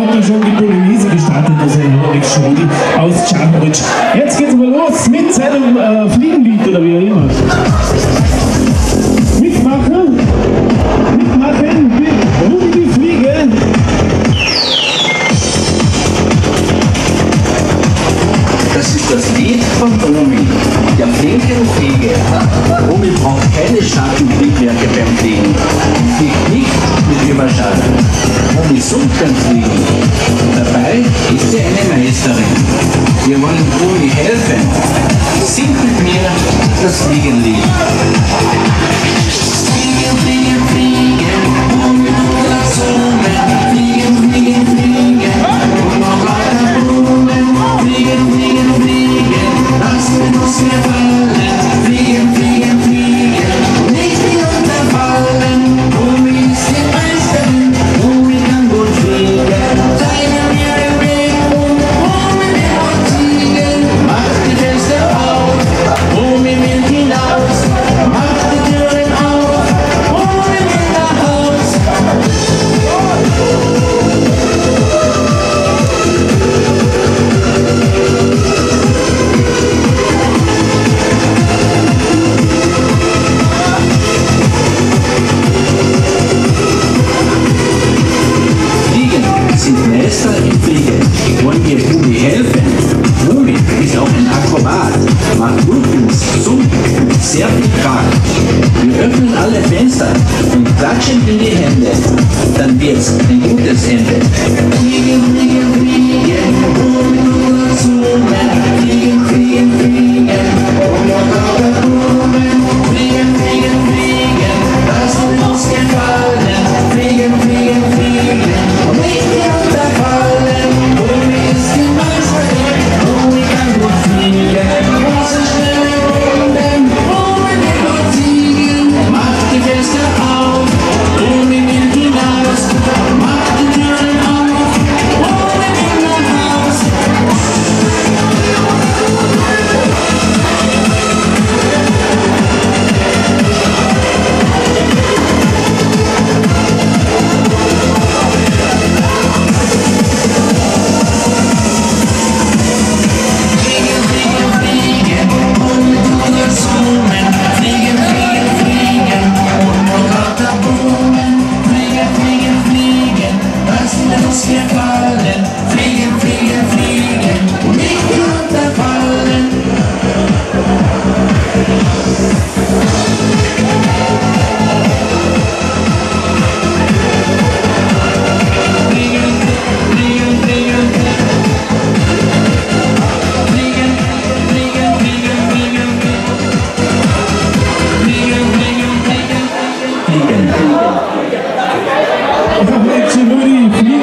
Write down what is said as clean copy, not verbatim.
hat da schon die Polonaise gestartet, also Henrik Schrödi aus Czernowitz. Jetzt geht's mal los mit seinem Fliegenlied oder wie auch immer. Mitmachen, Rudi die Fliege. Das ist das Lied von Omi, der Fliege. Omi braucht keine starken Triebwerke beim Fliegen. Fliegt nicht mit Überschatten. Omi summt beim Fliegen. Dabei ist sie eine Meisterin. Wir wollen Omi helfen. Sing mit mir das Fliegenlied. Fliegen, fliegen, fliegen, Omi tut das Summen. Fliegen, fliegen, fliegen, und noch weiter Blumen. Fliegen, fliegen, fliegen, lassen wir uns gefallen. Fliegen, fliegen, fliegen, nicht hinunterfallen. Omi ist die Meisterin, Omi kann gut fliegen. Zeigen wir den Weg und Omi will uns siegen. Macht die Fenster auf, Omi will hinaus. Macht die Türen auf, Omi will nach Haus. Sind Meister im Fliegen. Wollen wir Omi helfen? Omi ist auch ein Akrobat, macht Rhythmus, summt mit sehr viel Kraft. Wir öffnen alle Fenster und klatschen in die Hände, dann wird's ein gutes Ende. Fliegen, fliegen, fliegen, Omi nur zoomen. Fliegen, fliegen, fliegen, und noch lauter Blumen. Fliegen, fliegen, fliegen, das wird uns gefallen. Fliegen, fliegen, fliegen, und nicht hinunterfallen. Omi ist die Meisterin, Omi kann gut fliegen. Große schnelle Runden, Omi will uns siegen. Macht die Fenster auf, Omi will hinaus. Macht die Türen auf, Omi will nach Haus. Fliegen, fliegen, fliegen, Omi tut das Summen. Fliegen, fliegen, fliegen, und noch lauter Blumen. Fliegen, fliegen, fliegen, lassen wir uns gefallen. Fliegen, fliegen, fliegen, und nicht hinunterfallen. Fliegen, fliegen, fliegen, fliegen, fliegen, fliegen, fliegen, fliegen, fliegen, fliegen, fliegen. Ja, Mensch, Rudi,